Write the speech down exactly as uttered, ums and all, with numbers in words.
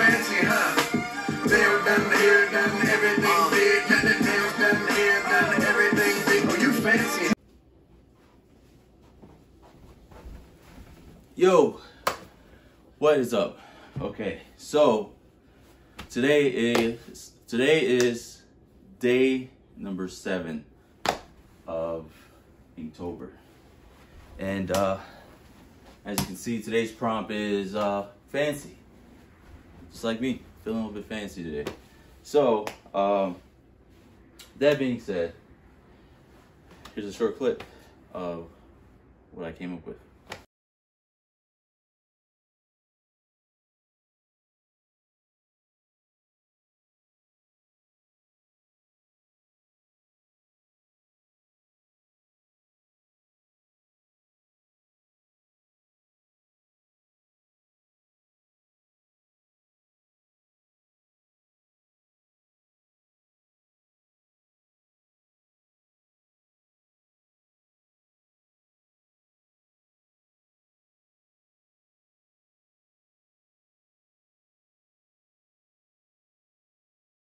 fancy, huh? Nails done, hair done, everything big. Got the nails done, hair done, everything big. Oh, you fancy. Yo, what is up? Okay, so today is today is day number seven of Inktober, and uh, as you can see, today's prompt is uh, fancy, just like me, feeling a little bit fancy today. So, um, that being said, here's a short clip of what I came up with.